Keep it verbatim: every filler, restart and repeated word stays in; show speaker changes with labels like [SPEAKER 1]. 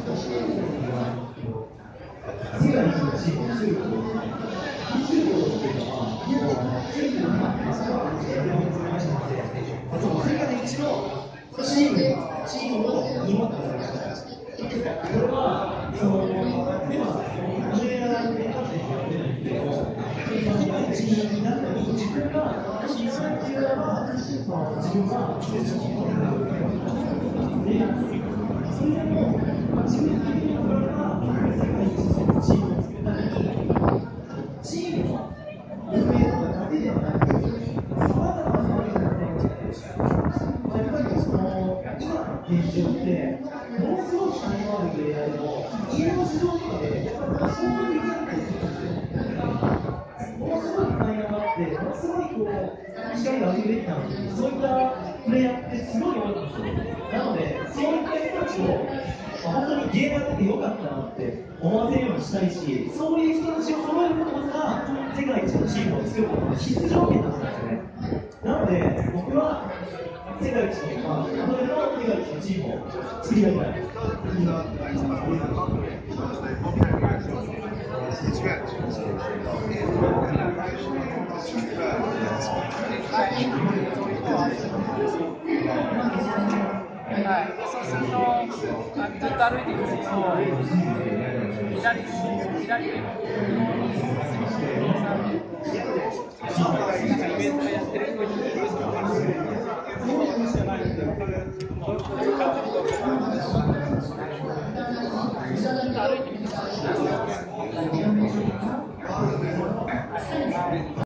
[SPEAKER 1] そうすると、ずっと歩いていくと、左に、左に、なんかイベントやってる人に、歩いてみてください。